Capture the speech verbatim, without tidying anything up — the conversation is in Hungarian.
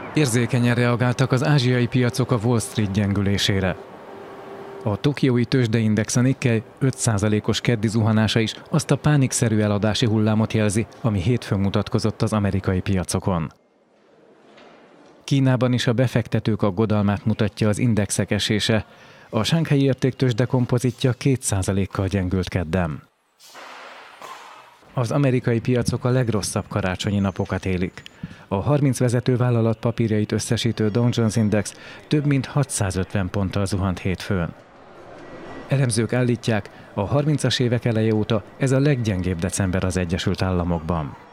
Érzékenyen reagáltak az ázsiai piacok a Wall Street gyengülésére. A tokiói tőzsdeindex a Nikkei öt százalékos keddi zuhanása is azt a pánikszerű eladási hullámot jelzi, ami hétfőn mutatkozott az amerikai piacokon. Kínában is a befektetők aggodalmát mutatja az indexek esése. A shanghai értéktőzsde kompozitja két százalékkal gyengült kedden. Az amerikai piacok a legrosszabb karácsonyi napokat élik. A harminc vezető vállalat papírjait összesítő Dow Jones Index több mint hatszázötven ponttal zuhant hétfőn. Elemzők állítják, a harmincas évek eleje óta ez a leggyengébb december az Egyesült Államokban.